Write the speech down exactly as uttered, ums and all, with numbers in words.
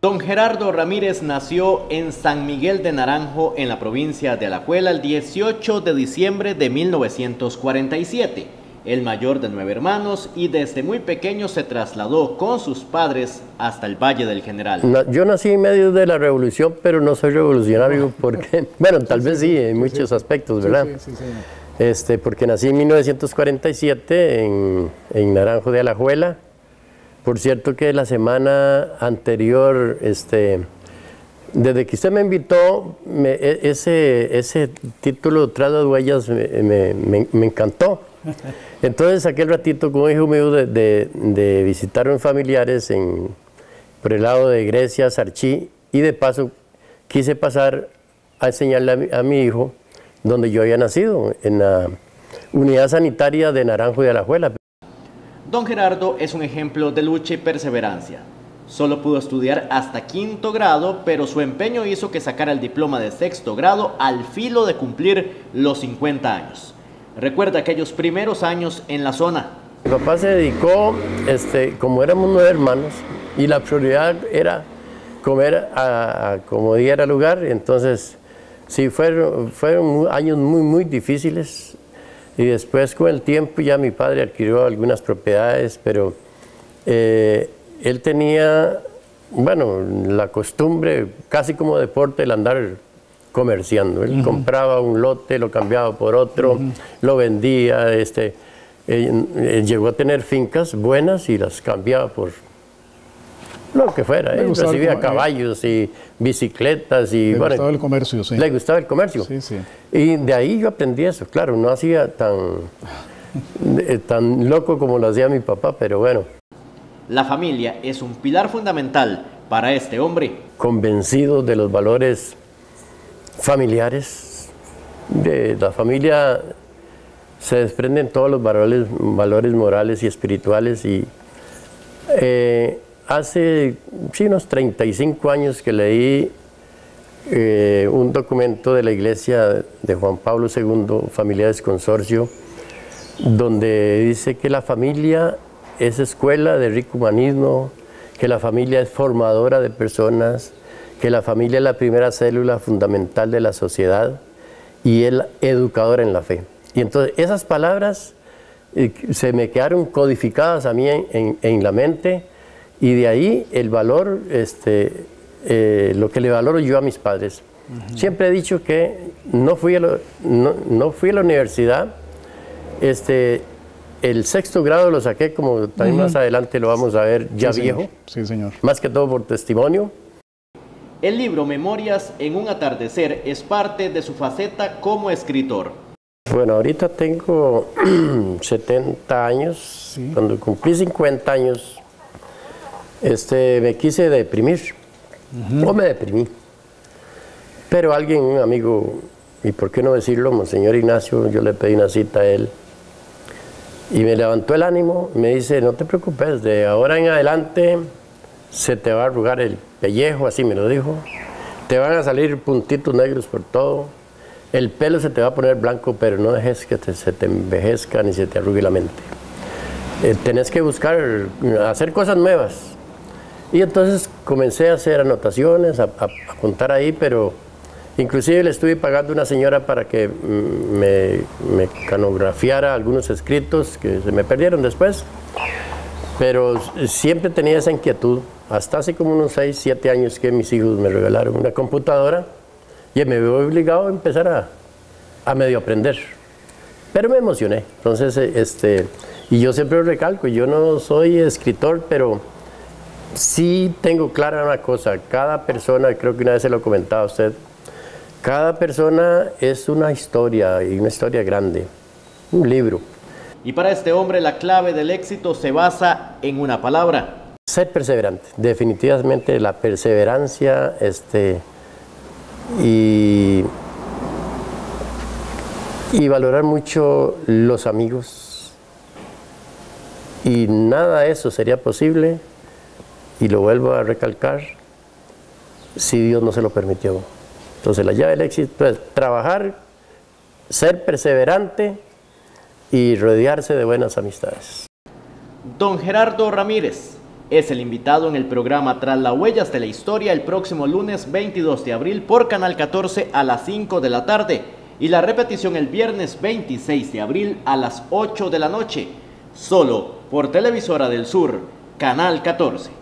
Don Gerardo Ramírez nació en San Miguel de Naranjo, en la provincia de Alajuela, el dieciocho de diciembre de mil novecientos cuarenta y siete. El mayor de nueve hermanos, y desde muy pequeño se trasladó con sus padres hasta el Valle del General. No, yo nací en medio de la revolución, pero no soy revolucionario porque, bueno, tal vez sí, en muchos aspectos, ¿verdad? Sí, sí, sí, sí. Este, porque nací en mil novecientos cuarenta y siete en, en Naranjo de Alajuela. Por cierto que la semana anterior, este, desde que usted me invitó, me, ese, ese título, Tras las Huellas, me, me, me, me encantó. Entonces, aquel ratito con un hijo mío de, de, de visitar a unos familiares en, por el lado de Grecia, Sarchí, y de paso quise pasar a enseñarle a mi, a mi hijo donde yo había nacido, en la unidad sanitaria de Naranjo de Alajuela. Don Gerardo es un ejemplo de lucha y perseverancia. Solo pudo estudiar hasta quinto grado, pero su empeño hizo que sacara el diploma de sexto grado al filo de cumplir los cincuenta años. Recuerda aquellos primeros años en la zona. Mi papá se dedicó, este, como éramos nueve hermanos, y la prioridad era comer a, a como diera lugar, entonces sí, fueron, fueron años muy, muy difíciles. Y después, con el tiempo, ya mi padre adquirió algunas propiedades, pero eh, él tenía, bueno, la costumbre, casi como deporte, el andar comerciando. Él uh-huh. compraba un lote, lo cambiaba por otro, uh-huh. lo vendía. Este, él, él llegó a tener fincas buenas y las cambiaba por lo que fuera. Él recibía el, caballos y bicicletas. Y, le bueno, gustaba el comercio, sí. Le gustaba el comercio. Sí, sí. Y de ahí yo aprendí eso. Claro, no hacía tan, tan loco como lo hacía mi papá, pero bueno. La familia es un pilar fundamental para este hombre. Convencido de los valores familiares. De la familia se desprenden todos los valores, valores morales y espirituales. Y eh, hace sí, unos treinta y cinco años que leí eh, un documento de la Iglesia de Juan Pablo segundo, Familiares Consorcio, donde dice que la familia es escuela de rico humanismo, que la familia es formadora de personas, que la familia es la primera célula fundamental de la sociedad y es educadora en la fe. Y entonces esas palabras eh, se me quedaron codificadas a mí en, en, en la mente. Y de ahí el valor, este, eh, lo que le valoro yo a mis padres. Uh-huh. Siempre he dicho que no fui a, lo, no, no fui a la universidad, este, el sexto grado lo saqué, como también uh-huh. más adelante lo vamos a ver, ya sí, viejo. Señor. Sí, señor. Más que todo por testimonio. El libro Memorias en un atardecer es parte de su faceta como escritor. Bueno, ahorita tengo setenta años, sí. Cuando cumplí cincuenta años, Este, me quise deprimir, uh-huh. o me deprimí. Pero alguien, un amigo, y por qué no decirlo, Monseñor Ignacio, yo le pedí una cita a él, y me levantó el ánimo, me dice, no te preocupes, de ahora en adelante se te va a arrugar el pellejo, así me lo dijo, te van a salir puntitos negros por todo, el pelo se te va a poner blanco, pero no dejes que te, se te envejezca ni se te arrugue la mente. Eh, tenés que buscar, hacer cosas nuevas. Y entonces comencé a hacer anotaciones, a, a, a apuntar ahí, pero inclusive le estuve pagando a una señora para que me, me canografiara algunos escritos que se me perdieron después. Pero siempre tenía esa inquietud, hasta hace como unos seis, siete años que mis hijos me regalaron una computadora y me veo obligado a empezar a, a medio aprender. Pero me emocioné, entonces, este, y yo siempre recalco, yo no soy escritor, pero sí tengo clara una cosa, cada persona, creo que una vez se lo comentaba a usted, cada persona es una historia, y una historia grande, un libro. Y para este hombre la clave del éxito se basa en una palabra. Ser perseverante, definitivamente la perseverancia, este, y, y valorar mucho los amigos. Y nada de eso sería posible, y lo vuelvo a recalcar, si Dios no se lo permitió. Entonces la llave del éxito es trabajar, ser perseverante y rodearse de buenas amistades. Don Gerardo Ramírez, es el invitado en el programa Tras las Huellas de la Historia el próximo lunes veintidós de abril por Canal catorce a las cinco de la tarde y la repetición el viernes veintiséis de abril a las ocho de la noche, solo por Televisora del Sur, Canal catorce.